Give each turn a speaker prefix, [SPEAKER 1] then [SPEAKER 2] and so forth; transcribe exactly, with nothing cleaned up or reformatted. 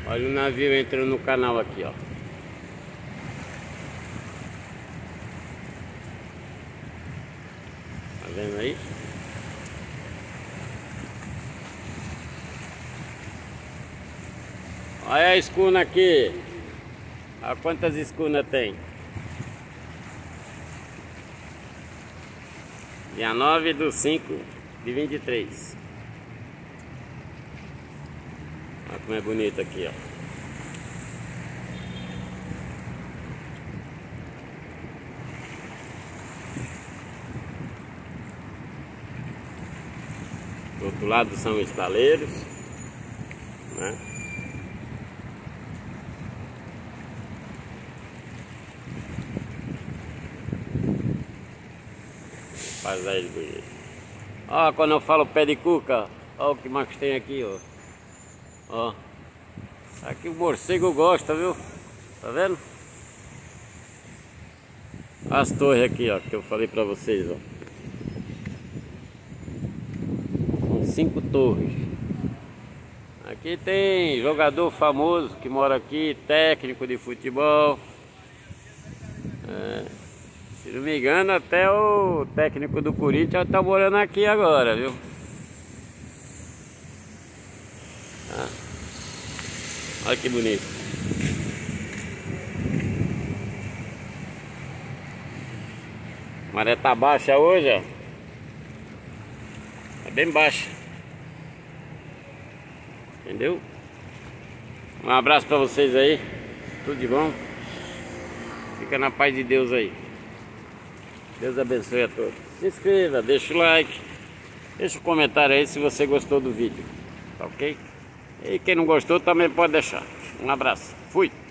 [SPEAKER 1] Olha o navio entrando no canal aqui, ó. Tá vendo aí? Olha a escuna aqui. Olha quantas escunas tem. Dia nove do cinco de vinte e três. Olha como é bonito aqui, ó. Do outro lado são estaleiros, né? Faz aí bonito. Ó, quando eu falo pé de cuca, ó o que mais tem aqui, ó. Ó. Aqui o morcego gosta, viu? Tá vendo? As torres aqui, ó, que eu falei pra vocês, ó. São cinco torres. Aqui tem jogador famoso que mora aqui, técnico de futebol. É. Se não me engano, até o técnico do Corinthians tá morando aqui agora, viu? Ah. Olha que bonito. A maré tá baixa hoje, ó. Tá bem baixa. Entendeu? Um abraço pra vocês aí. Tudo de bom. Fica na paz de Deus aí. Deus abençoe a todos. Se inscreva, deixa o like, deixa um comentário aí se você gostou do vídeo, tá ok? E quem não gostou também pode deixar. Um abraço, fui!